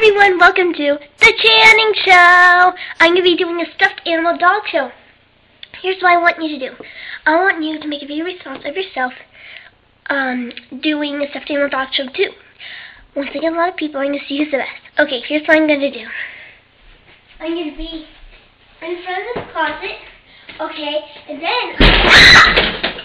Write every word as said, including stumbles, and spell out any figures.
everyone, welcome to the Channing Show. I'm going to be doing a stuffed animal dog show. Here's what I want you to do. I want you to make a video response of yourself um, doing a stuffed animal dog show too. Once I get a lot of people, I'm going to see who's the best. Okay, here's what I'm going to do. I'm going to be in front of the closet, okay, and then